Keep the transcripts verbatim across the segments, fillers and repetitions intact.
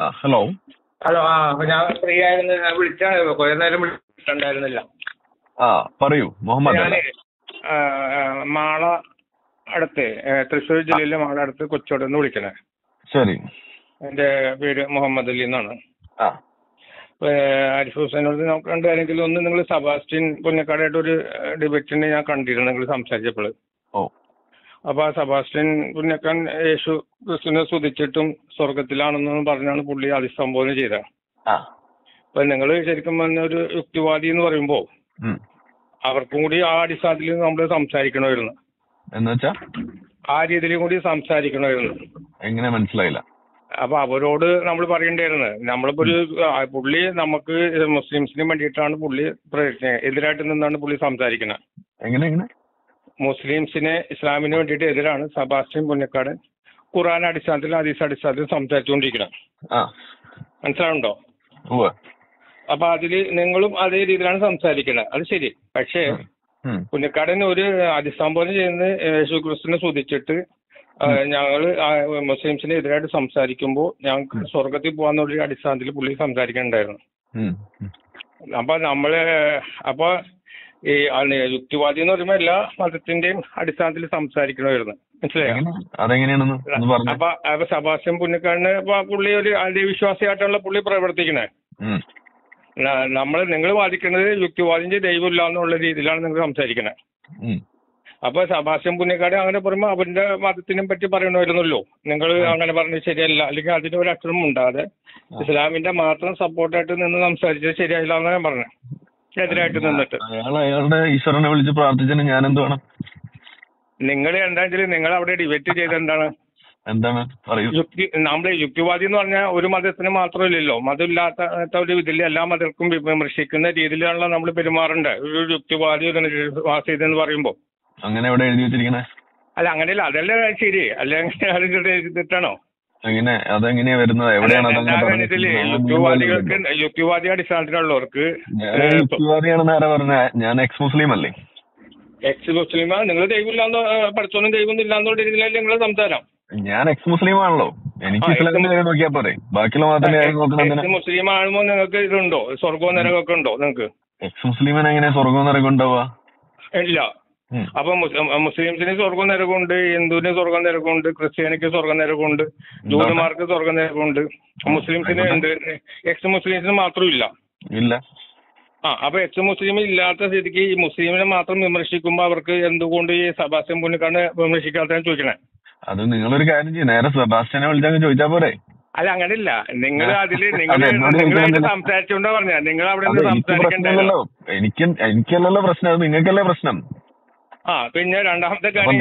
Hello hello. ആ അപ്പൊ ഞാൻ ഫ്രീ ആയിരുന്നു, ഞാൻ വിളിച്ചാണ്, കുറെ നേരം വിളിച്ചിട്ടുണ്ടായിരുന്നില്ല. ആ പറയൂ മുഹമ്മദ്. ഞാന് മാള അടുത്ത്, തൃശ്ശൂർ ജില്ലയിലെ മാള അടുത്ത് കൊച്ചോട് നിന്ന് വിളിക്കണേ. ശരി. എന്റെ പേര് മുഹമ്മദ് അലി എന്നാണ്. ആ ആരിഫ് ഹുസൈനോട് നമുക്ക് രണ്ട് കാര്യത്തിൽ, ഒന്ന് നിങ്ങൾ സെബാസ്റ്റ്യൻ പുന്നക്കാടായിട്ട് ഒരു ഡിബേറ്റിന് ഞാൻ കണ്ടിരുന്നു നിങ്ങൾ സംസാരിച്ചപ്പോൾ. ഓ അപ്പൊ ആ സെബാസ്റ്റ്യൻ പുന്നക്കാൻ യേശു ക്രിസ്തുവിനെ സ്തുതിച്ചിട്ടും സ്വർഗത്തിലാണെന്നും പറഞ്ഞാണ് പുള്ളി അഭിസംബോധന ചെയ്തത്. അപ്പൊ നിങ്ങൾ ശരിക്കും പറഞ്ഞ ഒരു യുക്തിവാദി എന്ന് പറയുമ്പോ അവർക്കും കൂടി ആ അടിസ്ഥാനത്തിൽ നമ്മൾ സംസാരിക്കണമായിരുന്നു. എന്നുവെച്ചാ ആ രീതിയിലും കൂടി സംസാരിക്കണമായിരുന്നു. എങ്ങനെ മനസ്സിലായില്ല? അപ്പൊ അവരോട് നമ്മൾ പറയേണ്ടായിരുന്നു, നമ്മളിപ്പോ ഒരു പുള്ളി നമുക്ക് മുസ്ലിംസിന് വേണ്ടിയിട്ടാണ് പുള്ളി എതിരായിട്ട് നിന്നാണ് പുള്ളി സംസാരിക്കുന്നത്. എങ്ങനെ എങ്ങനെ മുസ്ലിംസിനെ ഇസ്ലാമിന് വേണ്ടിയിട്ട് എതിരാണ് സെബാസ്റ്റ്യൻ പുന്നക്കാട് ഖുർആൻ അടിസ്ഥാനത്തിൽ ഹദീസ് അടിസ്ഥാനത്തിൽ സംസാരിച്ചുകൊണ്ടിരിക്കണം. മനസ്സിലാവുണ്ടോ? അപ്പൊ അതില് നിങ്ങളും അതേ രീതിയിലാണ് സംസാരിക്കുന്നത്. അത് ശരി. പക്ഷേ പുന്നക്കാടൻ ഒരു അഭിസംബോധന ചെയ്യുന്ന യേശു ക്രിസ്തുവിനെ സ്തുതിച്ചിട്ട് ഞങ്ങള് മുസ്ലിംസിന് എതിരായിട്ട് സംസാരിക്കുമ്പോൾ ഞങ്ങൾക്ക് സ്വർഗത്തിൽ പോകാന്നുള്ള അടിസ്ഥാനത്തിൽ പുള്ളി സംസാരിക്കുന്നുണ്ടായിരുന്നു. അപ്പൊ നമ്മള് അപ്പൊ ഈ യുക്തിവാദി എന്ന് പറയുമ്പോ എല്ലാ മതത്തിന്റെയും അടിസ്ഥാനത്തിൽ സംസാരിക്കണമായിരുന്നു. മനസ്സിലായോ? അപ്പൊ അപ്പൊ സെബാസ്റ്റ്യൻ പുന്നക്കാടിന് ഇപ്പൊ പുള്ളി ഒരു ദൈവവിശ്വാസിയായിട്ടുള്ള പുള്ളി പ്രവർത്തിക്കണേ. നമ്മള് നിങ്ങൾ വാദിക്കുന്നത് യുക്തിവാദിന്റെ ദൈവമില്ല എന്നുള്ള രീതിയിലാണ് നിങ്ങൾ സംസാരിക്കണേ. അപ്പൊ സെബാസ്റ്റ്യൻ പുന്നക്കാട് അങ്ങനെ പറയുമ്പോ അവന്റെ മതത്തിനെ പറ്റി പറയണമായിരുന്നല്ലോ. നിങ്ങൾ അങ്ങനെ പറഞ്ഞത് ശരിയല്ല, അല്ലെങ്കിൽ അതിന്റെ ഒരു അക്ഷരം ഉണ്ടാതെ ഇസ്ലാമിന്റെ മാത്രം സപ്പോർട്ടായിട്ട് നിന്ന് സംസാരിച്ചത് ശരിയായില്ല എന്നാണ് ഞാൻ പറഞ്ഞത്. എതിരായിട്ട് നിന്നിട്ട് അയാളുടെ ഈശ്വരനെ വിളിച്ച് പ്രാർത്ഥിച്ചതിന് ഞാൻ എന്ത് വേണം? നിങ്ങൾ എന്താണെങ്കിലും നിങ്ങൾ അവിടെ ഡിബേറ്റ് ചെയ്ത് എന്താണ് എന്താണ് യുക്തി? നമ്മുടെ യുക്തിവാദി എന്ന് പറഞ്ഞാൽ ഒരു മതത്തിന് മാത്രമില്ലല്ലോ, മതമില്ലാത്ത ഒരു ഇതിൽ എല്ലാ മതർക്കും വിമർശിക്കുന്ന രീതിയിലാണല്ലോ നമ്മൾ പെരുമാറേണ്ടത്. ഒരു യുക്തിവാദി ഒരു വാസിതെന്ന് പറയുമ്പോ അങ്ങനെ എവിടെ എഴുതി വെച്ചിരിക്കണേ? അല്ല അങ്ങനെയല്ല, അതല്ല ശരി. അല്ലെങ്കിൽ അതിന്റെ എഴുതിട്ടാണോ? അങ്ങനെ അതെങ്ങനെയാ വരുന്നത്? എവിടെയാണ് യുക്തിവാദികൾക്ക് യുക്തിവാദി അടിസ്ഥാനത്തിലുള്ളവർക്ക് യുക്തിവാദിയാണെന്ന് ആരാ പറഞ്ഞ? ഞാൻ എക്സ് മുസ്ലിം അല്ലേ? എക്സ് മുസ്ലിമാ? നിങ്ങൾ ദൈവമില്ലാന്നോ പഠിച്ചോന്നും ദൈവം ഇല്ലാന്നുള്ള രീതിയിലല്ലേ നിങ്ങളെ സംസാരം? ഞാൻ എക്സ് മുസ്ലിം ആണല്ലോ. എനിക്ക് ഇസ്ലാമിന്റെ കാര്യം നോക്കിയാ പോരെ, ബാക്കിയുള്ള മതത്തിന്റെ കാര്യം നോക്കണം. എക്സ് മുസ്ലിം ആകുമ്പോ നിങ്ങൾക്ക് ഇതുണ്ടോ, സ്വർഗവും നരകമൊക്കെ ഉണ്ടോ നിങ്ങൾക്ക്? എക്സ് മുസ്ലിമിന് എങ്ങനെ സ്വർഗവും നരകം ഉണ്ടാവുക? ഇല്ല. അപ്പൊ മുസ്ലിംസിന് സ്വർഗം നരകമുണ്ട്, ഹിന്ദുവിന് സ്വർഗം നരകമുണ്ട്, ക്രിസ്ത്യാനിക്ക് സ്വർഗം നരകമുണ്ട്, ജൂതന്മാർക്ക് സ്വർഗം നരകമുണ്ട്. മുസ്ലിംസിന് ഉണ്ട്, എക്സ് മുസ്ലിംസിന് മാത്രം ഇല്ല. ഇല്ല. ആ അപ്പൊ എക്സ് മുസ്ലിം ഇല്ലാത്ത സ്ഥിതിക്ക് ഈ മുസ്ലിമിനെ മാത്രം വിമർശിക്കുമ്പോ അവർക്ക് എന്തുകൊണ്ട് ഈ സെബാസ്റ്റ്യൻ പുന്നക്കാട് വിമർശിക്കാത്തതെന്ന് ചോദിക്കണേ. അത് നിങ്ങളൊരു കാര്യം ചെയ്യും, നേരെ സെബാസ്റ്റ്യനെ വിളിച്ചങ്ങ് ചോദിച്ചാ പോരെ? അല്ല അങ്ങനെയില്ല. നിങ്ങൾ അതില് നിങ്ങൾ നിങ്ങൾ സംസാരിച്ചോണ്ടാ പറഞ്ഞ നിങ്ങൾ അവിടെ നിന്ന് സംസാരിക്കണ്ടല്ലോ. എനിക്ക് എനിക്കല്ലല്ലോ പ്രശ്നം, നിങ്ങൾക്കല്ലേ പ്രശ്നം. ആ പിന്നെ രണ്ടാമത്തെ കാര്യം,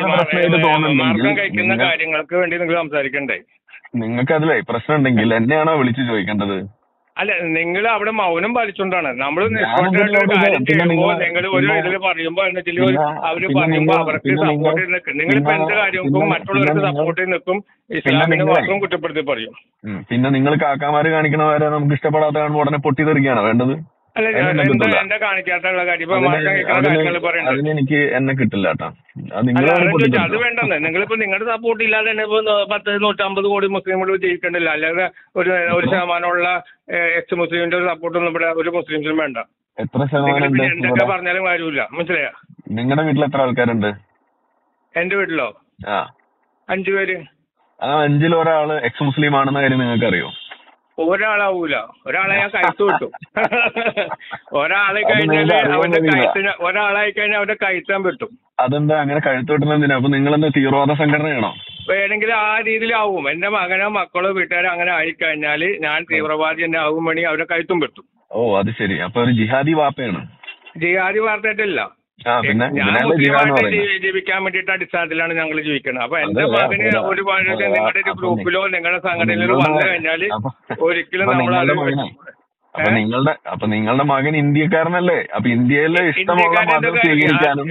മാർഗം കഴിക്കുന്ന കാര്യങ്ങൾക്ക് വേണ്ടി നിങ്ങൾ സംസാരിക്കണ്ടേ? നിങ്ങൾക്ക് അതിലേ പ്രശ്നം ഉണ്ടെങ്കിൽ എന്നെയാണോ വിളിച്ചു ചോദിക്കേണ്ടത്? അല്ല, നിങ്ങൾ അവിടെ മൗനം പാലിച്ചോണ്ടാണ്. നമ്മൾ കാര്യം ചെയ്യുമ്പോ നിങ്ങൾ ഒരു ഇതിൽ പറയുമ്പോ അവര് പറയുമ്പോ അവർക്ക് സപ്പോർട്ട് ചെയ്ത് നിൽക്കും. നിങ്ങളിപ്പോ എന്ത് കാര്യങ്ങൾക്കും മറ്റുള്ളവർക്ക് സപ്പോർട്ട് ചെയ്ത് നിൽക്കും, ഇസ്ലാമിനെ മാത്രം കുറ്റപ്പെടുത്തി പറയും. പിന്നെ നിങ്ങൾ കാക്കാമാര് കാണിക്കണവരെ നമുക്ക് ഇഷ്ടപ്പെടാത്ത കാണുമ്പോൾ ഉടനെ പൊട്ടി തെറിക്കുകയാണോ വേണ്ടത്? അല്ല എന്താ കാണിക്കാത്തുള്ള കാര്യം? അതിനെനിക്ക് എന്നെ കിട്ടില്ല കേട്ടോ. അത് വേണ്ടെന്ന്. നിങ്ങളിപ്പോ നിങ്ങളുടെ സപ്പോർട്ട് ഇല്ലാതെ തന്നെ ഇപ്പൊ പത്ത് നൂറ്റമ്പത് കോടി മുസ്ലിങ്ങൾ ജയിക്കണ്ടില്ല. അല്ലാതെ ഒരു ഒരു ശതമാനമുള്ള എക്സ് മുസ്ലിമിന്റെ ഒരു സപ്പോർട്ടൊന്നും ഇവിടെ ഒരു മുസ്ലിംസിനും വേണ്ട. എത്ര ശതമാനം എന്തൊക്കെ പറഞ്ഞാലും കാര്യമില്ല. മനസ്സിലായോ? നിങ്ങളുടെ വീട്ടിൽ എത്ര ആൾക്കാരുണ്ട്? എന്റെ വീട്ടിലോ? ആ അഞ്ചു പേര്. ആ അഞ്ചിൽ ഒരാള് എക്സ് മുസ്ലിം ആണെന്ന കാര്യം നിങ്ങൾക്ക് അറിയോ? ഒരാളാവൂല. ഒരാളെ ഞാൻ കഴുത്ത് കിട്ടും. ഒരാളെ കഴിഞ്ഞാല് അവന്റെ കഴുത്തിന് ഒരാളായി കഴിഞ്ഞാൽ അവന്റെ കഴുത്താൻ പറ്റും. അതെന്താ അങ്ങനെ കഴുത്ത് കിട്ടുന്നതിനാ? അപ്പൊ നിങ്ങളെന്താ തീവ്രവാദ സംഘടനയാണോ? വേണമെങ്കിൽ ആ രീതിയിലാവും. എന്റെ മകനോ മക്കളോ വീട്ടുകാരോ അങ്ങനെ ആയിക്കഴിഞ്ഞാല് ഞാൻ തീവ്രവാദി തന്നെ ആവും വേണമെങ്കിൽ അവരെ കഴുത്തും പറ്റും. ഓ അത് ശരി. അപ്പൊ ഒരു ജിഹാദി വാപ്പയാണ്? ജിഹാദി വാർത്തയായിട്ടില്ല. ഞാൻ മുസ്ലിമായിട്ട് ജീവിക്കാൻ വേണ്ടിയിട്ട് അടിസ്ഥാനത്തിലാണ് ഞങ്ങൾ ജീവിക്കുന്നത്. അപ്പൊ എന്റെ മകന് ഒരു നിങ്ങളുടെ ഒരു ഗ്രൂപ്പിലോ നിങ്ങളുടെ സംഘടനയിലോ വന്നു കഴിഞ്ഞാല് ഒരിക്കലും നമ്മളത് അപ്പൊ നിങ്ങളുടെ അപ്പൊ നിങ്ങളുടെ മകൻ ഇന്ത്യക്കാരനല്ലേ? അപ്പൊ ഇന്ത്യയിലെ ഇഷ്ടമുള്ള മതം സ്വീകരിക്കാനും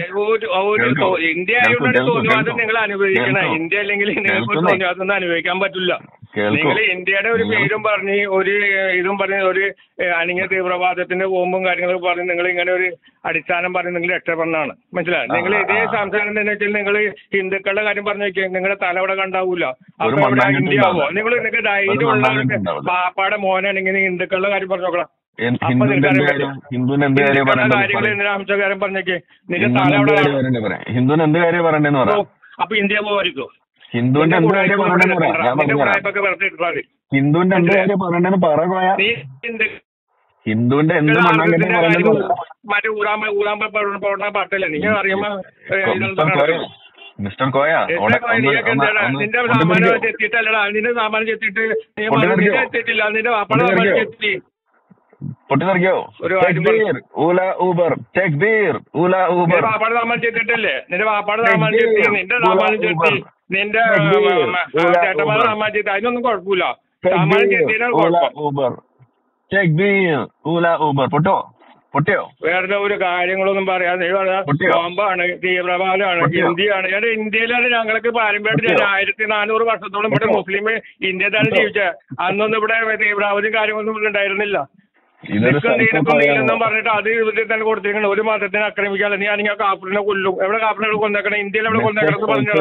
ഇന്ത്യ ആയതുകൊണ്ട് തോന്നുവാദം നിങ്ങൾ അനുഭവിക്കണം. ഇന്ത്യ അല്ലെങ്കിൽ നിങ്ങൾക്ക് തോന്നുവാദം അനുഭവിക്കാൻ പറ്റില്ല. നിങ്ങൾ ഇന്ത്യയുടെ ഒരു പേരും പറഞ്ഞ് ഒരു ഇതും പറഞ്ഞ് ഒരു അണിഞ്ഞ തീവ്രവാദത്തിന്റെ ബോംബും കാര്യങ്ങളൊക്കെ പറഞ്ഞ് നിങ്ങൾ ഇങ്ങനെ ഒരു അടിസ്ഥാനം പറഞ്ഞ് നിങ്ങൾ രക്ഷപ്പെടണാണ്. മനസ്സിലായി? നിങ്ങൾ ഇതേ സംസാരം തന്നെ വെച്ചാൽ നിങ്ങൾ ഹിന്ദുക്കളുടെ കാര്യം പറഞ്ഞു നോക്കിയാൽ നിങ്ങളുടെ തല അവിടെ കണ്ടാവൂല. അപ്പൊ ഇവിടെ ഇന്ത്യ ആവോ? നിങ്ങൾ നിങ്ങൾക്ക് ധൈര്യമുള്ള ബാപ്പാടെ മോനാണെങ്കിൽ ഹിന്ദുക്കളുടെ കാര്യം പറഞ്ഞു നോക്കണം. അപ്പൊ കാര്യങ്ങൾ എന്തിനാ അംശകാരം പറഞ്ഞേക്ക് നിന്റെ തല അവിടെ. ഹിന്ദുവിന് എന്ത് കാര്യം പറയണ്ടെന്ന് അപ്പൊ ഇന്ത്യ പോവായിരിക്കും. ഹിന്ദുവിന്റെ എന്ത് കാര്യം പറയണ്ടെന്ന് പറയാം. ഹിന്ദുവിന്റെ എന്ത് കാര്യം പറയണ്ടെന്ന് പറയാ. ഹിന്ദുവിന്റെ എന്ത് മറ്റേ ഊരാമ്പ ഊരാമ്പ പോണ പാട്ടല്ലേ നീ അറിയുമ്പോ മിസ്റ്റർ കോയ നിന്റെ സാമാനം ചെത്തിയിട്ടല്ലടാ. നിന്റെ സാമാനം ചെത്തിയിട്ട് നീ എത്തിയിട്ടില്ല. നിന്റെ വാപ്പയുടെ സാമാനം ചെത്തി പൊട്ടിത്തെറിക്കോ? വാപ്പാട് സാമാൻ ചെയ്തിട്ടല്ലേ? നിന്റെ വാപ്പാട് സാമാൻ ചെത്തി, നിന്റെ സാമാനം ചെത്തി, നിന്റെ ചേട്ടന്മാരുടെ സാമാൻ ചെത്തി, അതിനൊന്നും കുഴപ്പമില്ല. സാമാനം ചെത്തിയാണ് കുഴപ്പം. പൊട്ടോ പൊട്ടിയോ? വേറെ ഒരു കാര്യങ്ങളൊന്നും പറയാതെ ബോംബാണ്, തീവ്രവാദമാണ്, ഹിന്ദിയാണ്. ഞാൻ ഇന്ത്യയിലാണ് ഞങ്ങൾക്ക് പാരമ്പര്യമായിട്ട് ആയിരത്തി നാനൂറ് വർഷത്തോളം ഇവിടെ മുസ്ലിം ഇന്ത്യയിലാണ് ജീവിച്ചത്. അന്നൊന്നും ഇവിടെ തീവ്രവാദം കാര്യങ്ങളൊന്നും ഇവിടെ ഉണ്ടായിരുന്നില്ല. പറഞ്ഞിട്ട് അത് ഇതിൽ തന്നെ കൊടുത്തിരിക്കണം. ഒരു മതത്തിനെ ആക്രമിക്കാതെ നീ ആണെങ്കിൽ കാപ്പിനെ കൊല്ലും. എവിടെ കാപ്പിനെ കൊന്നേക്കണം? ഇന്ത്യയിൽ എവിടെ കൊന്നേക്കണം പറഞ്ഞാ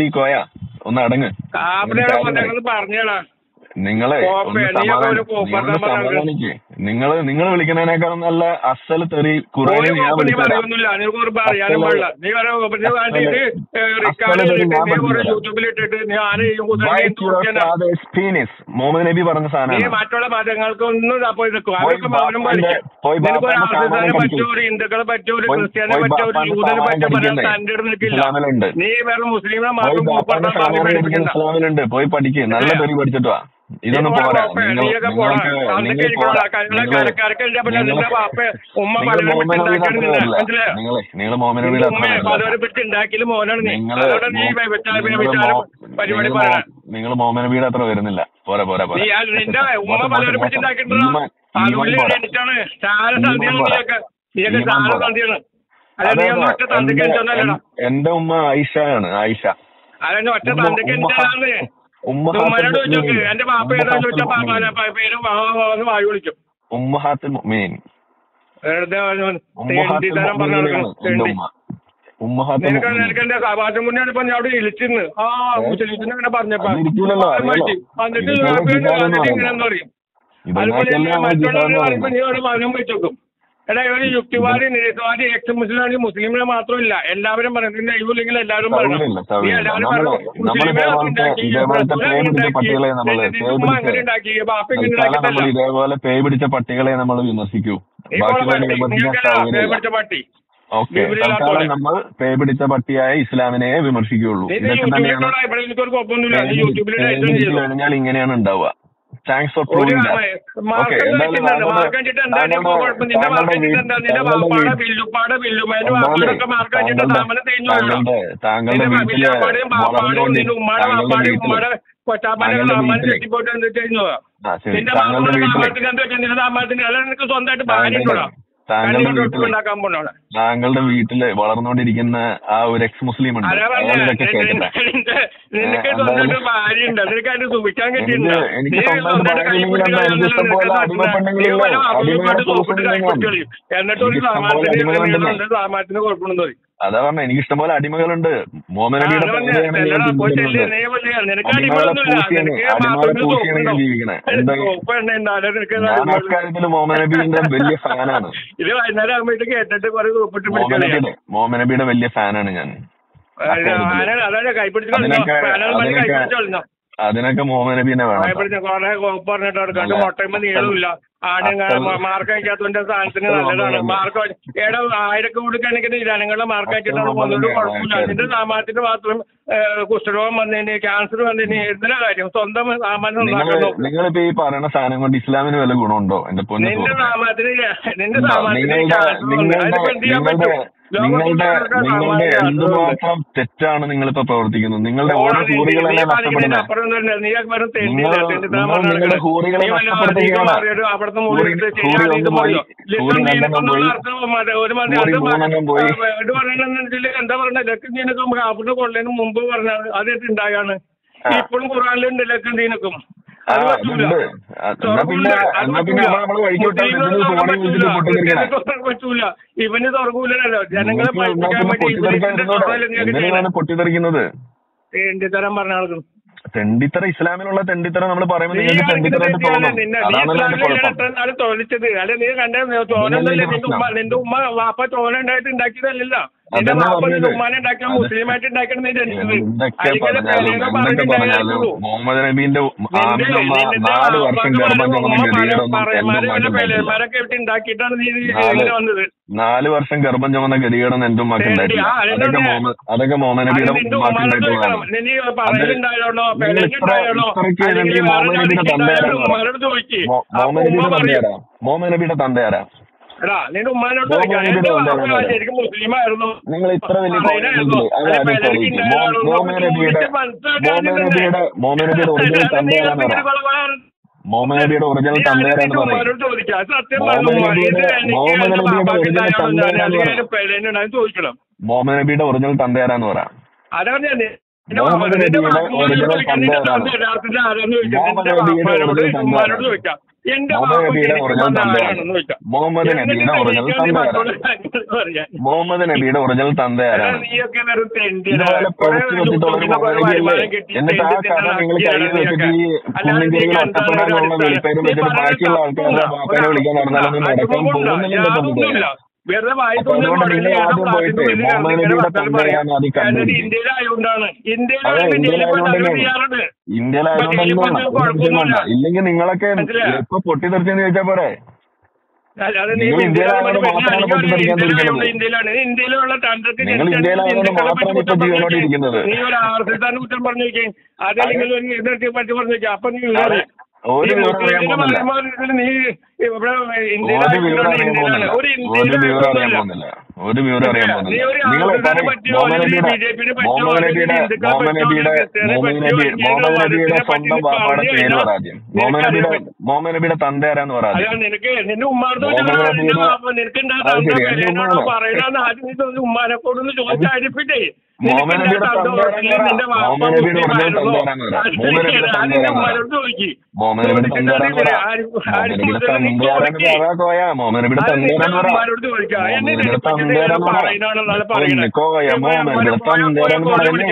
കാപ്പിനെ എവിടെ കൊന്നേക്കണം പറഞ്ഞാ. നിങ്ങളെ നിങ്ങള് നിങ്ങൾ വിളിക്കുന്നതിനേക്കാളും നല്ല അസൽ തെറി പറയുന്നില്ല. അറിയാനും പാടില്ല. നീ യൂട്യൂബിലിട്ടിട്ട് മുഹമ്മദ് നബി പറഞ്ഞ സാധനം മറ്റുള്ള മതങ്ങൾക്കൊന്നും പോയി നിൽക്കും. അതൊക്കെ മൗനം പാലിക്കും. പറ്റൂര് ഹിന്ദുക്കളെ പറ്റൂര് ക്രിസ്ത്യാനെ പറ്റൂര് യൂതനെ പറ്റും തന്റെ നിൽക്കില്ല. നീ വേറെ മുസ്ലിമിനെ മാത്രം ഇസ്ലാമിലുണ്ട്. പോയി പഠിക്കുക. നല്ല തെറി പഠിച്ചിട്ടോ. ഇതൊന്നും പോരാ. നിങ്ങളെ നിങ്ങൾ മോഹൻ നബിയുടെ നിങ്ങൾ മോഹൻ നബിയുടെ അത്ര വരുന്നില്ല. പോരാ പോരാ പോരാ എന്റെ ഉമ്മ ആയിഷ ആണ്. ആയിഷ ഒറ്റ തന്തയ്ക്ക് ഉമ്മനോട് ചോദിച്ചു എന്റെ പാപ്പ ഏതാ ചോദിച്ചാ പേര് വായു വിളിക്കും. ഉമ്മഹാത്തുൽ മുഅ്മിനീൻ നിനക്ക് എന്റെ സഭാഷം മുന്നേ ഇപ്പൊ ഞാൻ അവിടെ ഇളിച്ചിരുന്നു. ആ മുസ്ലിംസിനെ അങ്ങനെ പറഞ്ഞപ്പോ എന്നിട്ട് ഇങ്ങനെയെന്ന് പറയും. അതുപോലെ മറ്റുള്ളവർ പറയുമ്പോ നീ അവിടെ മൗനം വെച്ച് നോക്കും. എടാ ഒരു യുക്തിവാദി നിരസവാദി എക്സ് മുസ്ലിം മുസ്ലിമിനെ മാത്രമല്ല എല്ലാവരും പറയുന്നത് ദൈവമില്ലെങ്കിൽ എല്ലാവരും പറയണം. നീ എല്ലാവരും പറയണം മുസ്ലിമിനെ ഉണ്ടാക്കി ഉണ്ടാക്കി ബാപ്പ ഇങ്ങനെ ഇതേപോലെ പേ പിടിച്ച പട്ടികളെ നമ്മൾ വിമർശിക്കൂ. പിടിച്ച പട്ടി ഓക്കെ തൽക്കാലം നമ്മൾ പേ പിടിച്ച പട്ടിയായ ഇസ്ലാമിനെ വിമർശിക്കുകയുള്ളൂ. ഇതൊക്കെ തന്നെയാണ് കഴിഞ്ഞാൽ ഇങ്ങനെയാണ് ഉണ്ടാവുക. Thanks for proving okay. താങ്കളുടെ വീട്ടില് വളർന്നുകൊണ്ട് താങ്കളുടെ വീട്ടില് താങ്കളുടെ വീട്ടില് താങ്കളുടെ വീട്ടില് വളർന്നുകൊണ്ടിരിക്കുന്ന ആ ഒരു എക്സ് മുസ്ലിം ഉണ്ട്. അയാളൊക്കെ കേട്ടില്ല. എനിക്ക് ഇഷ്ടംപോലെ അടിമപ്പെണ്ണെങ്കിലോ അതാ പറഞ്ഞ എനിക്ക് ഇഷ്ടംപോലെ അടിമകളുണ്ട്. മോഹൻ നബിയുടെ അടിമകളെ പൂശിയാണ് ജീവിക്കണേ. എന്താ ഞാൻ അക്കാര്യത്തില് മോഹൻ നബിന്റെ വലിയ ഫാനാണ്. മോഹൻ നബിയുടെ വലിയ ഫാനാണ് ഞാൻ. അതിനൊക്കെ മോഹൻ നബീനെ വേണം. പറഞ്ഞിട്ട് മുട്ടയുമ്പോ നീളമില്ല ആണുങ്ങൾ മാർക്ക് അയക്കാത്തതിന്റെ സാധനത്തിന് നല്ലതാണ്. മാർക്ക് ഏടെ ആയിരൊക്കെ കൊടുക്കുകയാണെങ്കിൽ ജനങ്ങളുടെ മാർക്ക് അയച്ചിട്ടാണ് ഒന്നുകൊണ്ട് കുഴപ്പമില്ല. അതിന്റെ സാമാനത്തിന്റെ മാത്രം കുഷ്ഠരോഗം വന്നതിന് ക്യാൻസർ വന്നതിന് എന്തിനാ കാര്യം സ്വന്തം സാമാനം നിങ്ങളിപ്പോ ഈ പറയുന്ന സാധനം കൊണ്ട് ഇസ്ലാമിന് വല്ല ഗുണമുണ്ടോ? എന്റെ പൊന്നു നിന്റെ സാമാനത്തിന് നിന്റെ സാമാനത്തിന് നിങ്ങളുടെ നിങ്ങളുടെ എന്തുമാത്രം തെറ്റാണ് നിങ്ങളിപ്പോ പ്രവർത്തിക്കുന്നത്. നിങ്ങളുടെ ഓരോ ഹൂറികളെല്ലാം നഷ്ടപ്പെടുന്നത്. നിങ്ങളുടെ ഹൂറികളെ നഷ്ടപ്പെടുത്തുകയാണ്. ഹൂറി ഒന്ന് പോയി ഹൂറി രണ്ടെണ്ണം പോയി ഹൂറി മൂന്നെണ്ണം പോയി എന്താ പറയുക ലക്കന്തീനൊക്കെ കാപ്പിന് കൊള്ളതിന് മുമ്പ് പറഞ്ഞാൽ അത് ഉണ്ടായാണ്. ഇപ്പോഴും ഖുറാനിലുണ്ട് ലക്കന്തീനൊക്കും. പറ്റൂല. ഇവന് തുറക്കൂലല്ലോ ജനങ്ങളെ പൊട്ടിത്തെറിക്കുന്നത്. തരം പറഞ്ഞ ആളുകൾ തെണ്ടിത്തര ഇസ്ലാമിലുള്ള തെണ്ടിത്തര നമ്മൾ പറയുമ്പോൾ നിങ്ങൾക്ക് തെണ്ടിത്തരായിട്ട് തോന്നും. അതാണ് തോന്നിച്ചത്. അല്ലെ നീ കണ്ട തോന്നല്ലേ നിന്റെ ഉമ്മ നിന്റെ ഉമ്മ വാപ്പ തോന ഉണ്ടായിട്ട് ഉണ്ടാക്കിയതല്ലല്ലോ. നിന്റെ വാപ്പ നിന്റെ ഉമ്മാനെ ഉണ്ടാക്കിയ മുസ്ലിമായിട്ട് ഉണ്ടാക്കിയാണ് നീ ജനിച്ചത്. മുഹമ്മദ് നബീന്റെ നാല് വർഷം ഗർഭം പേലേമാരൊക്കെ ഇട്ട് ഉണ്ടാക്കിയിട്ടാണ് നീ ഇങ്ങനെ വന്നത്. നാല് വർഷം ഗർഭം ചുമന്ന ഗതികേടൊന്നും എന്റെ ഉമ്മക്ക് ഉണ്ടായിട്ടില്ല. അതൊക്കെ മുഹമ്മദ് നബിയുടെ ഉമ്മാക്ക് ഉണ്ടായിട്ടുള്ളതാണ്. മുഹമ്മദ് നബിയുടെ തന്തയാരാ? നിങ്ങൾ ഇത്ര വലിയ മുഹമ്മദ് നബിയുടെ മുഹമ്മദ് നബിയുടെ ഒറിജിനൽ തന്തയാരാന്ന് പറയാം. മുഹമ്മദ് നബിയുടെ ഒറിജിനൽ തന്തയാരാന്ന് പറയും. മുഹമ്മദ് നബിയുടെ ഒറിജിനൽ തന്തയാരാന്ന് പറയാം. മുഹമ്മദ് നബിയുടെ ഒറിജിനൽ തന്തയാരാന്ന് പറയാം. മുഹമ്മദ് നബിയുടെ ഒറിജിനൽ തന്തയാരാണ്. മുഹമ്മദ് നബിയുടെ ഒറിജിനൽ തന്തയാരാണ്. മുഹമ്മദ് നബിയുടെ ഒറിജിനൽ തന്തയാരാണ്. മുഹമ്മദ് നബിയുടെ ഒറിജിനൽ തന്തയാരാണ്. മുഹമ്മദ് നബിയുടെ ഒറിജിനൽ തന്തയാരാണ്. ഇതുപോലെ പ്രവൃത്തി വെച്ചിട്ടുള്ളൊരു മകനല്ലേ. എന്നിട്ട് ആ കഥ നിങ്ങൾ കയ്യിൽ വെച്ചിട്ട് ഈ കുന്നിൻചെരുവിൽ ഒറ്റപ്പെടാനുള്ള വിളിപ്പേര് വെച്ചിട്ട് ബാക്കിയുള്ള ആൾക്കാരുടെ വാപ്പനെ വിളിക്കാൻ നടന്നാലൊന്നും നടക്കാൻ പോകുന്നില്ല. അതുകൊണ്ട് നിങ്ങൾ ആദ്യം പോയിട്ട് മുഹമ്മദ് നബിയുടെ തന്തയാരാണ് അത് കണ്ടുപിടിക്കും. ഇന്ത്യയിലായതുകൊണ്ടാണ് ഇന്ത്യയിലായതുകൊണ്ടാണ്. ഇല്ലെങ്കിൽ നിങ്ങളൊക്കെ എപ്പോ പൊട്ടിത്തെറിച്ചെന്ന് ചോദിച്ചാ പോരെ. നിങ്ങൾ ഇന്ത്യയിലായതുകൊണ്ട് മാത്രമാണ് പൊട്ടിത്തെറിക്കാണ്ടിരിക്കുന്നത്. നിങ്ങൾ ഇന്ത്യയിലായതുകൊണ്ട് മാത്രമാണ് ഇപ്പൊ ജീവനോടെ ഇരിക്കുന്നത്. ഒരു വിവരം അറിയാൻ പോകുന്നില്ല. ഒരു വിവരം അറിയാൻ പോകുന്നില്ല. ഒരു വിവരം അറിയാൻ പോകുന്നില്ല. ഒരു വിവരം അറിയാൻ പോകുന്നില്ല. നിങ്ങൾ മുഹമ്മദ് നബിയുടെ മുഹമ്മദ് നബിയുടെ മുഹമ്മദ് നബിയുടെ മുഹമ്മദ് നബി മുഹമ്മദ് നബിയുടെ സ്വന്തം ബാപ്പാടെ പേര് പറയാദ്യം. മുഹമ്മദ് നബിയുടെ മുഹമ്മദ് നബിയുടെ തന്തയാരാന്ന് പറയാം. മുഹമ്മദ് നബിയുടെ തന്തയാരാന്ന് പറ. മുഹമ്മദ് നബിയുടെ ഒറിജിനൽ തന്തയാരാന്ന് പറ. മുഹമ്മദ് നബിയുടെ തന്തയാരാന്ന് പറ. മുഹമ്മദ് നബിയുടെ തന്തയാരാന്ന് പറ. മുഹമ്മദ് നബിയുടെ തന്തയാരാന്ന് പറയാ കോയ. മുഹമ്മദ് നബിയുടെ തന്തയാരാന്ന് പറ. മുഹമ്മദ് നബിയുടെ തന്തയാരാന്ന് പറ. കോയ മുഹമ്മദ് നബിയുടെ തന്തയാരാന്ന് പറയുന്നേ.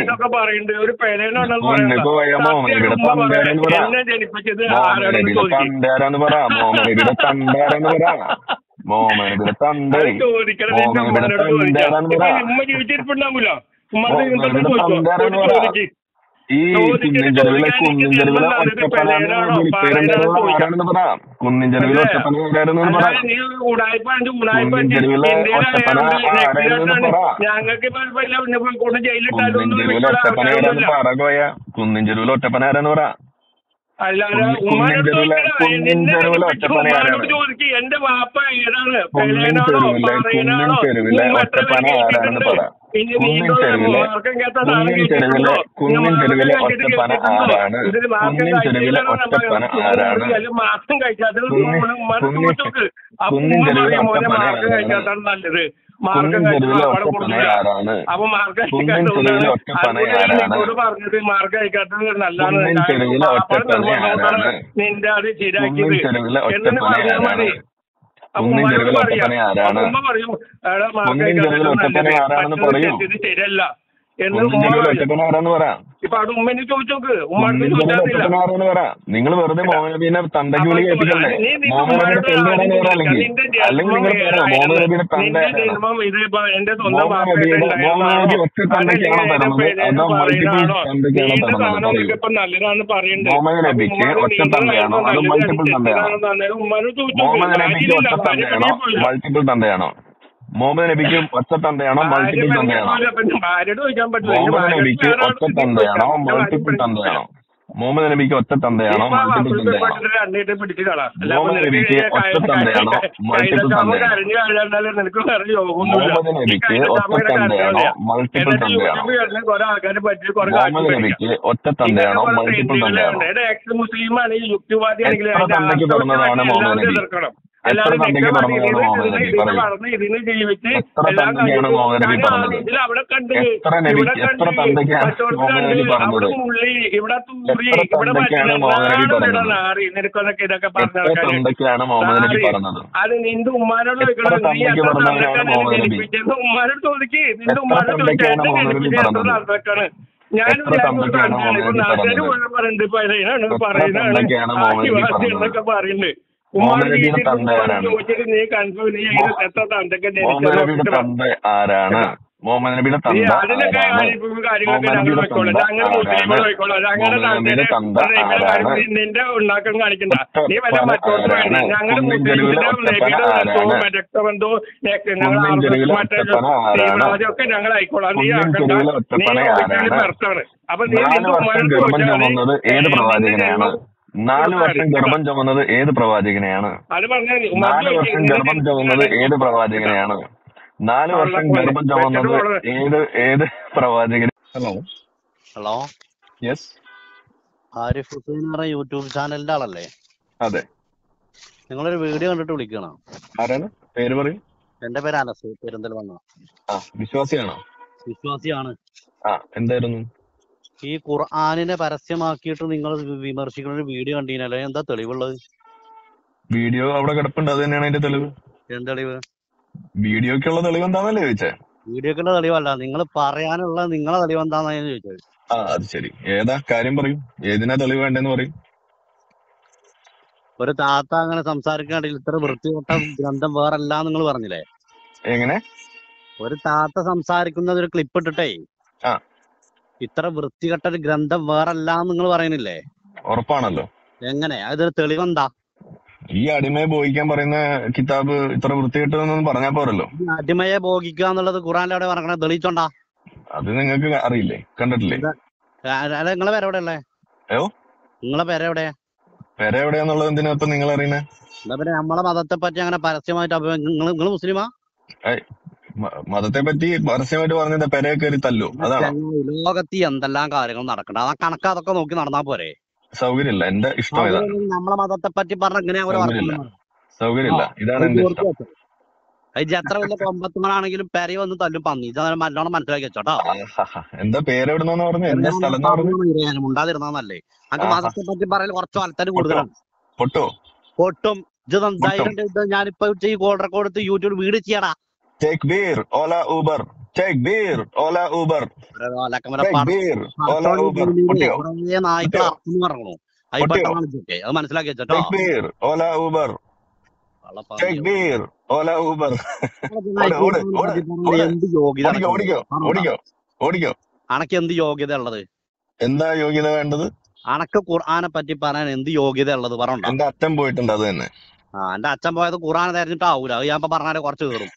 കോയ മുഹമ്മദ് നബിയുടെ തന്തയാരാന്ന് പറ. മുഹമ്മദ് നബിയുടെ തന്തയാരാന്ന് പറ. മുഹമ്മദ് നബിയുടെ തന്തയാരാന്ന് പറ. മുഹമ്മദ് നബിയുടെ തന്തേ. മുഹമ്മദ് നബിയുടെ തന്തയാരാന്ന് പറ. ഈ കുന്നിൻചെരുവിലെ കുന്നിൻചെരുവിലെ ഒറ്റപ്പനാണ് വിളിപ്പേരുണ്ടായിരുന്ന ആരാണെന്ന് പറ. കുന്നിൻചെരുവിലെ ഒറ്റപ്പന ആരായിരുന്നു പറ. കുന്നിൻചെരുവിലെ ഒറ്റപ്പന ആരായിരുന്നു പറ. കുന്നിൻചെരുവിലെ ഒറ്റപ്പന ആരാന്ന് പറ കോയ. കുന്നിൻചെരുവിലെ ഒറ്റപ്പന ആരാന്ന് പറ. കുന്നിൻചെരുവിലെ കുന്നിൻചെരുവിലെ ഒറ്റപ്പന ആരാണ്? എന്റെ വാപ്പ ഏതാണ്? കുന്നിൻചെരുവിലെ കുന്നിൻചെരുവിലെ ഒറ്റപ്പന ആരാണെന്ന് പറ. കുന്നിൻചെരുവിലെ കുന്നിൻചെരുവിലെ കുന്നിൻചെരുവിലെ ഒറ്റപ്പന ആരാണ്? കുന്നിൻചെരുവിലെ ഒറ്റപ്പന ആരാണ്? കുന്നിൻചെരുവിലെ ഒറ്റപ്പന ആരാണ്? കുന്നിൻചെരുവിലെ ഒറ്റപ്പന ആരാണ്? കുന്നിൻചെരുവിലെ ഒറ്റപ്പന ആരാണ്? കുന്നിൻചെരുവിലെ ഒറ്റപ്പന ആരാണ്? കുന്നിൻചെരുവിലെ ഒറ്റപ്പന ആരാണ്? കുന്നിൻചെരുവിലെ ഒറ്റപ്പന ആരാണ്? കുന്നിൻചെരുവിലെ ഒറ്റപ്പന ആരാണെന്ന് പറയൂ. കുന്നിൻചെരുവിലെ ഒറ്റപ്പന ആരാന്ന് പറ. ഒറ്റപ്പനാരെന്ന് പറ. നിങ്ങൾ വെറുതെ മുഹമ്മദ് നബീനെ തന്തയ്ക്ക് വിളി കേൾപ്പിക്കല്ലേ. മുഹമ്മദ് നബിയുടെ തന്തയാണെന്ന് പറ. അല്ലെങ്കിൽ അല്ലെങ്കിൽ നിങ്ങൾ പറ മുഹമ്മദ് നബിയുടെ തന്തയാണ്. മുഹമ്മദ് നബിയുടെ മുഹമ്മദ് നബി ഒറ്റ തന്തയ്ക്കാണോ തരുന്നത് അതോ മൾട്ടിപ്പിൾ തന്തയ്ക്കാണോ തരുന്നത് പറയൂ. മുഹമ്മദ് നബിക്ക് ഒറ്റ തന്തയാണോ അതോ മൾട്ടിപ്പിൾ തന്തയാണോ? മുഹമ്മദ് നബിക്ക് ഒറ്റ തന്തയാണോ മൾട്ടിപ്പിൾ തന്തയാണോ? മുഹമ്മദ് നബിക്ക് ഒറ്റ തന്തയാണോ മൾട്ടിപ്പിൾ തന്തയാണോ? മുഹമ്മദ് നബിക്ക് ഒറ്റ തന്തയാണോ മൾട്ടിപ്പിൾ തന്തയാണോ? മുഹമ്മദ് നബിക്ക് ഒറ്റ തന്തയാണോ മൾട്ടിപ്പിൾ തന്തയാണോ? മുഹമ്മദ് നബിക്ക് ഒറ്റ തന്തയാണോ മൾട്ടിപ്പിൾ തന്തയാണോ? മുഹമ്മദ് നബിക്ക് ഒറ്റ തന്തയാണോ മൾട്ടിപ്പിൾ തന്തയാണോ? മുഹമ്മദ് നബിക്ക് ഒറ്റ തന്തയാണോ മൾട്ടിപ്പിൾ തന്തയാണോ? എത്ര തന്തയ്ക്ക് തുറന്നതാണ് മുഹമ്മദ് നബി? എത്ര തന്തയ്ക്ക് പറഞ്ഞതാണ് മുഹമ്മദ് നബി പറയൂ? ഇതിന് ജീവിച്ച് എത്ര തന്തയ്ക്കാണ് മുഹമ്മദ് നബി പറഞ്ഞത്? അവിടെ കണ്ട് എത്ര നബി എത്ര തന്തയ്ക്കാണ് മുഹമ്മദ് നബി പറഞ്ഞത്? മുള്ളി ഇവിടെ തൂറി എത്ര ഇവിടെ തന്തയ്ക്കാണ് മുഹമ്മദ് നബി പറഞ്ഞത്? നാറി നിനക്കൊക്കെ ഇതൊക്കെ പറഞ്ഞ എത്ര തന്തയ്ക്കാണ് മുഹമ്മദ് നബി പറഞ്ഞത്? അത് നിന്റെ ഉമ്മാനോട് എത്ര തന്തയ്ക്ക് പറഞ്ഞവരാണ് മുഹമ്മദ് നബി? ഉമ്മാനോട് ചോദിക്ക് നിന്റെ എത്ര ഉമ്മാനോട് തന്തയ്ക്കാണ് മുഹമ്മദ് നബി പറഞ്ഞത്? ചോദിക്കാണ് ഞാൻ എത്ര തന്തയ്ക്കാണ് മുഹമ്മദ് നബി പറഞ്ഞത്? പറയുന്നുണ്ട് പറയുന്നതാണ് പറയുന്നതാണ് തന്തയ്ക്കാണ് മുഹമ്മദ് നബി പറഞ്ഞത്? എന്നൊക്കെ പറയുന്നുണ്ട്. മുഹമ്മദ് നബിയുടെ തന്ത ആരാണ്? ചോദിച്ചിട്ട് നീ കൺഫ്യൂസ് നീ എത്ര തന്തൊക്കെ മുഹമ്മദ് നബിയുടെ തന്ത ആരാണ്? മുഹമ്മദ് നബിയുടെ തന്ത അതിനൊക്കെ ആരാണ്? കാര്യങ്ങളൊക്കെ ഞങ്ങൾ പോയിക്കോളാം. ഞങ്ങൾ മുസ്ലിങ്ങൾ പോയിക്കോളാം. ഞങ്ങളുടെ താല്പര്യം നിന്റെ ഉണ്ടാക്കാൻ കാണിക്കണ്ട. നീ വല്ല മറ്റോട്ട് വേണ്ട. ഞങ്ങൾ മുസ്ലിമിന്റെ രക്തബന്ധവും മറ്റൊക്കെ ഞങ്ങൾ ആയിക്കോളാം. നീ ആക്കണ്ട. നീ ഭർത്താവാണ്. അപ്പൊ നീ നിന്റെ ഉമ്മാനോട് ഏത് പ്രവാചകനെയാണ്? നാല് വർഷം ഗർഭം ചുമന്നത് ഏത് പ്രവാചകനെയാണ്? അത് പറഞ്ഞാൽ നാല് വർഷം ഗർഭം ചുമന്നത് ഏത് പ്രവാചകനെയാണ്? നാല് വർഷം ഗർഭം ചുമന്നത് ഏത് ഏത് പ്രവാചകൻ? Hello hello yes, Arif Hussain എന്ന് പറഞ്ഞ യൂട്യൂബ് ചാനലിന്റെ ആളല്ലേ? അതെ. നിങ്ങളൊരു വീഡിയോ കണ്ടിട്ട് വിളിക്കണം. ആരാണ്? പേര് പറയും. എന്റെ പേര് അനസ്, പെരിന്തൽമണ്ണ. ആ, വിശ്വാസിയാണോ? വിശ്വാസിയാണ്. ആ, എന്തായിരുന്നു? ഈ ഖുർആനിനെ പരസ്യമാക്കിയിട്ട് നിങ്ങൾ വിമർശിക്കുന്ന ഒരു വീഡിയോ കണ്ടീനല്ലേ, എന്താ തെളിവുള്ളത്? വീഡിയോ അവിടെ കിടപ്പുണ്ട്, അത് തന്നെയാണ് അതിന്റെ തെളിവ്. എന്ത് തെളിവ്? വീഡിയോക്കുള്ള തെളിവ് എന്താന്നല്ലേ ചോദിച്ചേ? വീഡിയോക്കുള്ള തെളിവല്ല, നിങ്ങൾ പറയാനുള്ള നിങ്ങളെ തെളിവ് എന്താന്നാ ഞാൻ ചോദിച്ചത്. ആ, അത് ശരി. ഏതാ കാര്യം പറയും, ഏതിനാ തെളിവ് വേണ്ടെന്ന് പറയും. ഒരു താത്ത അങ്ങനെ സംസാരിക്കാണ്ടിൽ ഇത്ര വൃത്തികെട്ട ഗ്രന്ഥം വേറല്ല നിങ്ങൾ പറഞ്ഞില്ലേ? എങ്ങനെ? ഒരു താത്ത സംസാരിക്കുന്നത് ഒരു ക്ലിപ്പ് ഇട്ടിട്ടേ ആ ഇത്ര വൃത്തികെട്ട ഒരു ഗ്രന്ഥം വേറല്ല നിങ്ങൾ പറയുന്നില്ലേ? ഉറപ്പാണല്ലോ. എങ്ങനെ? അതൊരു തെളിവെന്താ? ഈ അടിമയെ ഭോഗിക്കാൻ പറയുന്ന കിതാബ് ഇത്ര വൃത്തികെട്ടതെന്നൊന്നും പറഞ്ഞാൽ പോരല്ലോ. അടിമയെ ഭോഗിക്കുക എന്നുള്ളത് ഖുറാനിൽ എവിടെ പറഞ്ഞ തെളിയിച്ചോണ്ടാ? അത് നിങ്ങൾക്ക് അറിയില്ലേ, കണ്ടിട്ടില്ലേ? നിങ്ങളെ പേര് എവിടെ ഉള്ളേ? അയ്യോ, നിങ്ങളെ പേര് എവിടെ? പേര് എവിടെയാന്നുള്ളത് എന്തിനാ ഇപ്പൊ നിങ്ങൾ അറിയുന്നേ? എന്താ പിന്നെ നമ്മളെ മതത്തെ പറ്റി അങ്ങനെ പരസ്യമായിട്ട് നിങ്ങൾ നിങ്ങൾ മുസ്ലിമാ? മതത്തെ പറ്റി പരസ്യമായിട്ട് പറഞ്ഞത് പെരയെ കയറി തല്ലു, അതാണ്. ലോകത്ത് എന്തെല്ലാം കാര്യങ്ങൾ നടക്കണ്ട, ആ കണക്ക് അതൊക്കെ നോക്കി നടന്നാ പോരെ? സൗകര്യമില്ല, എന്റെ ഇഷ്ടം ഇതാണ്. നമ്മളെ മതത്തെ പറ്റി പറഞ്ഞ എങ്ങനെയാ? സൗകര്യമില്ല, ഇതാണ് എന്റെ ഇഷ്ടം. ഇത് എത്ര വലിയ കൊമ്പത്തുമാണെങ്കിലും പെരയെ വന്ന് തല്ലും പന്നി, ഇത് നല്ലോണം മനസ്സിലാക്കി വെച്ചോട്ടോ. എന്താ പേര് എവിടുന്നെന്ന് പറഞ്ഞു? എന്റെ സ്ഥലം ഉണ്ടാതിരുന്നല്ലേ? അത് മതത്തെ പറ്റി പറയൽ കുറച്ച് ആൾക്കാർ കൂടുതലാണ്. പൊട്ടോ പൊട്ടും ഇത് ഞാനിപ്പോ ഈ കോൾ റെക്കോർഡ് എടുത്ത് യൂട്യൂബ് വീഡിയോ ചെയ്യടാ. Take beer, Ola Uber. Take beer, Ola Uber. Take beer, Ola Uber. പൊട്ടിയോ? അത് മനസ്സിലാക്കി വെച്ചോ. Take beer, Ola Uber. Take beer, Ola Uber. എന്ത് യോഗ്യത? ഓടിക്കോ, ഓടിക്കോ, ഓടിക്കോ. അനക്ക് എന്ത് യോഗ്യത ഉള്ളത്? എന്താ യോഗ്യത വേണ്ടത്? അനക്ക് ഖുർആനെ പറ്റി പറയാൻ എന്ത് യോഗ്യത ഉള്ളത് പറഞ്ഞോ. എന്റെ അച്ഛൻ പോയിട്ടുണ്ട്, അത് തന്നെ. ആ, എന്റെ അച്ഛൻ പോയത് ഖുർആൻ തെരഞ്ഞിട്ടാവൂല, അത് ഞാൻ പറഞ്ഞാല് കുറച്ച് കയറും.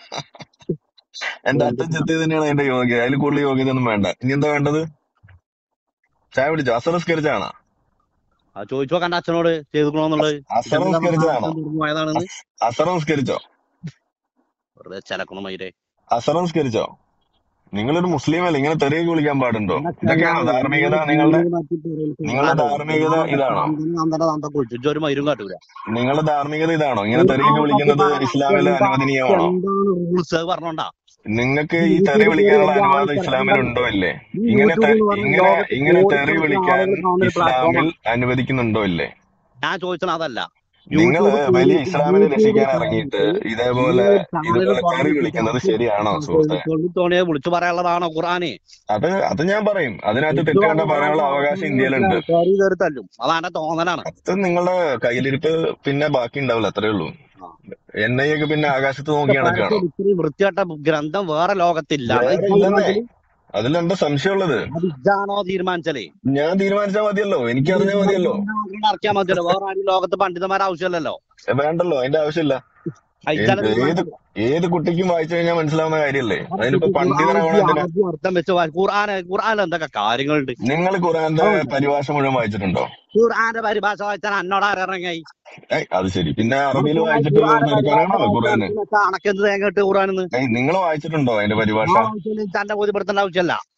എന്റെ അച്ഛൻ ചെത്തിയത് തന്നെയാണ് എന്റെ യോഗ്യത, അതിൽ കൂടുതൽ യോഗ്യത ഒന്നും വേണ്ട. ഇനി എന്താ വേണ്ടത്? ചായ പിടിച്ചോ? അസറസ്കരിച്ചാണോ? ആ, ചോദിച്ചോ കണ്ട അച്ഛനോട് ചെയ്തുക്കണോന്നുള്ളത്. അസറസ്കരിച്ചതാണോ? അസറസ്കരിച്ചോ? വെറുതെ ചിലക്കണോ മയിലേ? അസറസ്കരിച്ചോ? നിങ്ങളൊരു മുസ്ലിം അല്ലേ, ഇങ്ങനെ തെറിയൊക്കെ വിളിക്കാൻ പാടുണ്ടോ? ഇതൊക്കെയാണോ ധാർമ്മികത? നിങ്ങളുടെ നിങ്ങളുടെ ധാർമ്മികത ഇതാണോ? ഒരു മയിലും കാട്ടൂല. നിങ്ങളുടെ ധാർമ്മികത ഇതാണോ? ഇങ്ങനെ തെറിയൊക്കെ വിളിക്കുന്നത് ഇസ്ലാമിൽ അനുവദനീയമാണോ? പറഞ്ഞോണ്ടാ നിങ്ങൾക്ക് ഈ തെറി വിളിക്കാനുള്ള അനുവാദം ഇസ്ലാമിൽ ഉണ്ടോ ഇല്ലേ? ഇങ്ങനെ ഇങ്ങനെ ഇങ്ങനെ തെറി വിളിക്കാൻ ഇസ്ലാമിൽ അനുവദിക്കുന്നുണ്ടോ ഇല്ലേ? ഞാൻ ചോദിച്ചത് അതല്ല. നിങ്ങൾ വലിയ ഇസ്ലാമിനെ രക്ഷിക്കാൻ ഇറങ്ങിയിട്ട് ഇതേപോലെ ഇതുപോലെ തെറി വിളിക്കുന്നത് ശരിയാണോ സുഹൃത്തെ? വിളിച്ചു പറയാനുള്ളതാണോ ഖുർആന്? അത് അത് ഞാൻ പറയും. അതിനകത്ത് തെറ്റാണ്ട് പറയാനുള്ള അവകാശം ഇന്ത്യയിലുണ്ട്. അതാണ് തോന്നലാണ്. അത് നിങ്ങളുടെ കയ്യിലിരിപ്പ് പിന്നെ ബാക്കി ഉണ്ടാവില്ല, അത്രേ ഉള്ളൂ. എൻ ഐ ഒക്കെ പിന്നെ ആകാശത്ത് നോക്കി നടക്കുകയാണോ? വൃത്തികെട്ട ഗ്രന്ഥം വേറെ ലോകത്തില്ല. അതിലെന്താ സംശയമുള്ളത്? ഇതാണോ തീരുമാനിച്ചാലേ? ഞാൻ തീരുമാനിച്ചാൽ മതിയല്ലോ, എനിക്ക് അറിഞ്ഞാൽ മതിയല്ലോ. ഇറക്കിയാൽ മതിയല്ലോ, വേറെ ആരും ലോകത്ത് പണ്ഡിതന്മാരെ ആവശ്യമല്ലല്ലോ. വേണ്ടല്ലോ, അതിന്റെ ആവശ്യമില്ല. ഏത് ഏത് കുട്ടിക്കും വായിച്ചു കഴിഞ്ഞാൽ മനസ്സിലാവുന്ന കാര്യല്ലേ? അതിനിപ്പോ പണ്ഡിതനാവണം. അർത്ഥം വെച്ച് ഖുർആന് ഖുർആനിൽ എന്തൊക്കെ കാര്യങ്ങളുണ്ട്? നിങ്ങൾ ഖുർആന്റെ പരിഭാഷ മുഴുവൻ വായിച്ചിട്ടുണ്ടോ? ഖുർആന്റെ പരിഭാഷ വായിച്ചാൽ എന്നോട് ഇറങ്ങി. അത് ശരി, പിന്നെ അറബിയിൽ വായിച്ചിട്ട് നടക്കാനാണോ ഖുർആന്? അണക്കെന്ത് തേങ്ങ ഇട്ട് ഖുർആനെന്ന് നിങ്ങൾ വായിച്ചിട്ടുണ്ടോ അതിന്റെ പരിഭാഷ? തന്നെ ബോധ്യപ്പെടുത്തേണ്ട ആവശ്യമല്ല.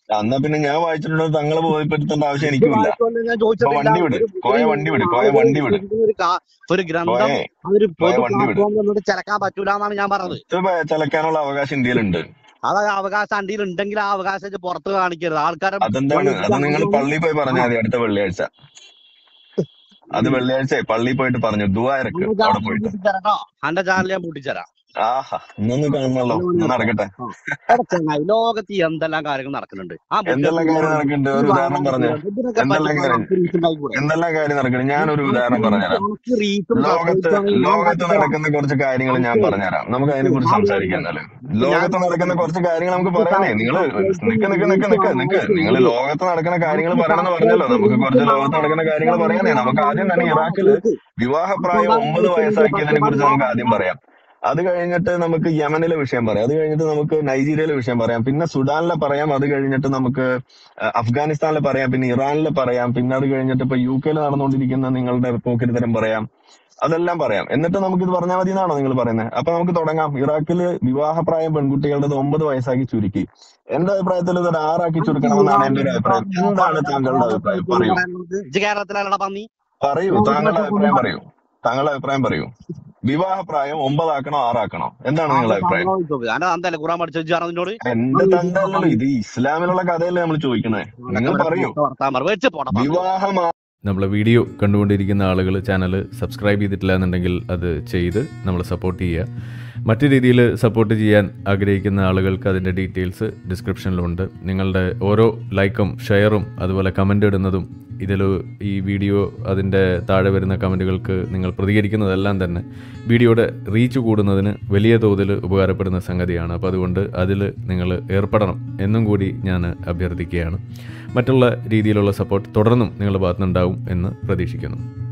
എന്നാ പിന്നെ ഞാൻ വായിച്ചിട്ടുണ്ടോ തങ്ങളെ ബോധ്യപ്പെടുത്തേണ്ട ആവശ്യം എനിക്കുമില്ല. ഞാൻ ഇപ്പൊ ചോദിച്ചിട്ടില്ല. വണ്ടി വിട്, ഒരു കോയ ഒരു വണ്ടി വിട്, കോയ വണ്ടി വിട്, ഒരു കാ- ഒരു ഗ്രന്ഥം കോയെ അതൊരു കോയ പൊതു വണ്ടി വിട്. പ്ലാറ്റ്ഫോമിൽ നിന്നിട്ട് ചിലക്കാൻ പറ്റൂല എന്നാണ് ഞാൻ പറഞ്ഞത്. ഇത് ചലക്കാനുള്ള അവകാശം ഇന്ത്യയിലുണ്ട്. അത് അവകാശം അണ്ടിയിൽ ഉണ്ടെങ്കിൽ ആ അവകാശം പുറത്ത് കാണിക്കരുത്. ആൾക്കാരെ അതെന്താണ്? അത് നിങ്ങൾ പള്ളിയിൽ പോയി പറഞ്ഞാൽ മതി അടുത്ത വെള്ളിയാഴ്ച. അത് വെള്ളിയാഴ്ച പള്ളിയിൽ പോയിട്ട് പറഞ്ഞു ദുആ ഇറക്ക് അവിടെ പോയിട്ട്. എന്റെ ചാനൽ ഞാൻ പൂട്ടിച്ചരാം. ആഹാ ഇന്നൊന്നും കാണണല്ലോ, ഇന്ന് നടക്കട്ടെ. ലോകത്ത് എന്തെല്ലാം കാര്യങ്ങൾ നടക്കുന്നുണ്ട്. എന്തെല്ലാം കാര്യം നടക്കുന്നുണ്ട്? ഒരു ഉദാഹരണം പറഞ്ഞു. എന്തെല്ലാം കാര്യം എന്തെല്ലാം കാര്യം നടക്കുന്നുണ്ട്? ഞാനൊരു ഉദാഹരണം പറഞ്ഞുതരാം. ലോകത്ത് ലോകത്ത് നടക്കുന്ന കുറച്ച് കാര്യങ്ങൾ ഞാൻ പറഞ്ഞുതരാം. നമുക്ക് അതിനെ കുറിച്ച് സംസാരിക്കാം. എന്നാലും ലോകത്ത് നടക്കുന്ന കുറച്ച് കാര്യങ്ങൾ നമുക്ക് പറയാനേ. നിങ്ങള് നിക്ക് നിക്ക് നിക്ക് നിക്ക് നിക്ക് നിങ്ങൾ ലോകത്ത് നടക്കുന്ന കാര്യങ്ങൾ പറയണമെന്ന് പറഞ്ഞല്ലോ. നമുക്ക് കുറച്ച് ലോകത്ത് നടക്കുന്ന കാര്യങ്ങൾ പറയാനേ. നമുക്ക് ആദ്യം തന്നെ ഇറാഖില് വിവാഹപ്രായം ഒമ്പത് വയസ്സാക്കിയതിനെ കുറിച്ച് നമുക്ക് ആദ്യം പറയാം. അത് കഴിഞ്ഞിട്ട് നമുക്ക് യമനിലെ വിഷയം പറയാം. അത് കഴിഞ്ഞിട്ട് നമുക്ക് നൈജീരിയയിലെ വിഷയം പറയാം. പിന്നെ സുഡാനിലെ പറയാം. അത് കഴിഞ്ഞിട്ട് നമുക്ക് അഫ്ഗാനിസ്ഥാനിലെ പറയാം. പിന്നെ ഇറാനിലെ പറയാം. പിന്നെ അത് കഴിഞ്ഞിട്ട് ഇപ്പൊ യു കെയിൽ നടന്നുകൊണ്ടിരിക്കുന്ന നിങ്ങളുടെ പോക്കിരിത്തരം പറയാം. അതെല്ലാം പറയാം. എന്നിട്ട് നമുക്ക് ഇത് പറഞ്ഞാൽ മതി എന്നാണോ നിങ്ങൾ പറയുന്നത്? അപ്പൊ നമുക്ക് തുടങ്ങാം. ഇറാഖില് വിവാഹപ്രായം പെൺകുട്ടികളുടെ ഒമ്പത് വയസ്സാക്കി ചുരുക്കി. എന്റെ അഭിപ്രായത്തിൽ ഇതൊരു ആറാക്കി ചുരുക്കണമെന്നാണ് എന്റെ ഒരു അഭിപ്രായം. എന്താണ് താങ്കളുടെ അഭിപ്രായം? പറയൂ പറയൂ താങ്കളുടെ അഭിപ്രായം പറയൂ. താങ്കളുടെ അഭിപ്രായം പറയൂ. വിവാഹപ്രായം ഒമ്പതാക്കണോ ആറാക്കണോ? എന്താണ് നിങ്ങളുടെ അഭിപ്രായം? എന്റെ തന്തല്ലോ, ഇത് ഇസ്ലാമിലുള്ള കഥയല്ലേ നമ്മൾ ചോദിക്കണേ. നിങ്ങൾ പറയൂ. വിവാഹം നമ്മളെ വീഡിയോ കണ്ടുകൊണ്ടിരിക്കുന്ന ആളുകൾ ചാനൽ സബ്സ്ക്രൈബ് ചെയ്തിട്ടില്ല എന്നുണ്ടെങ്കിൽ അത് ചെയ്ത് നമ്മൾ സപ്പോർട്ട് ചെയ്യുക. മറ്റു രീതിയിൽ സപ്പോർട്ട് ചെയ്യാൻ ആഗ്രഹിക്കുന്ന ആളുകൾക്ക് അതിൻ്റെ ഡീറ്റെയിൽസ് ഡിസ്ക്രിപ്ഷനിലുണ്ട്. നിങ്ങളുടെ ഓരോ ലൈക്കും ഷെയറും അതുപോലെ കമൻ്റ് ഇടുന്നതും ഇതിൽ ഈ വീഡിയോ അതിൻ്റെ താഴെ വരുന്ന കമൻറ്റുകൾക്ക് നിങ്ങൾ പ്രതികരിക്കുന്നതെല്ലാം തന്നെ വീഡിയോയുടെ റീച്ച് കൂടുന്നതിന് വലിയ തോതിൽ ഉപകാരപ്പെടുന്ന സംഗതിയാണ്. അപ്പോൾ അതുകൊണ്ട് അതിൽ നിങ്ങൾ ഏർപ്പെടണം എന്നും കൂടി ഞാൻ അഭ്യർത്ഥിക്കുകയാണ്. മറ്റുള്ള രീതിയിലുള്ള സപ്പോർട്ട് തുടർന്നും നിങ്ങളുടെ ഭാഗത്തുനിന്നുണ്ടാവും എന്ന് പ്രതീക്ഷിക്കുന്നു.